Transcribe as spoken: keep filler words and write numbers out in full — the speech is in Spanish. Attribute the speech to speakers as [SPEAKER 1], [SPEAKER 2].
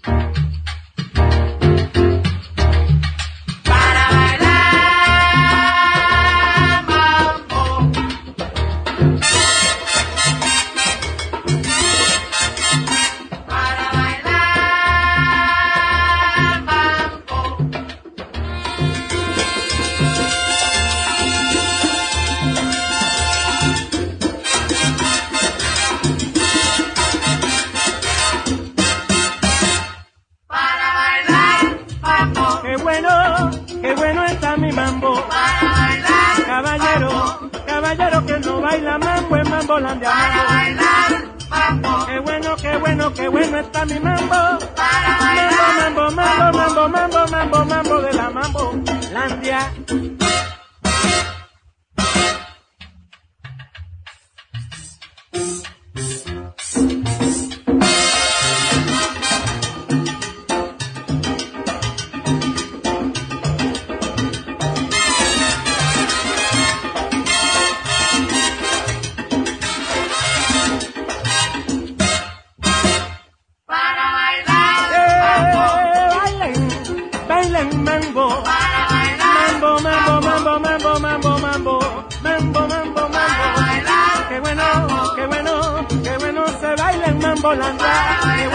[SPEAKER 1] Qué bueno está mi mambo.
[SPEAKER 2] Para bailar,
[SPEAKER 1] caballero,
[SPEAKER 2] mambo.
[SPEAKER 1] Caballero que no baila mambo es mambolandia.
[SPEAKER 2] Para bailar, mambo.
[SPEAKER 1] Qué bueno, qué bueno, qué bueno está mi mambo.
[SPEAKER 2] Para bailar,
[SPEAKER 1] mambo, mambo, mambo, mambo, mambo, mambo de la mambolandia. Bailen mambo,
[SPEAKER 2] para bailar,
[SPEAKER 1] mambo, mambo, mambo, mambo, mambo, mambo, mambo, mambo,
[SPEAKER 2] para
[SPEAKER 1] mambo.
[SPEAKER 2] bailar,
[SPEAKER 1] Qué bueno, qué bueno, qué bueno se baila en mambolandia.